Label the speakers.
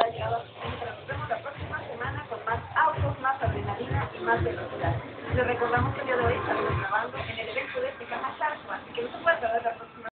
Speaker 1: ha llegado a su fin, pero nos vemos la próxima semana con más autos, más adrenalina y más velocidad. Les recordamos que el día de hoy estaremos grabando en el evento de Tecama Shark, así que no se puede perder la próxima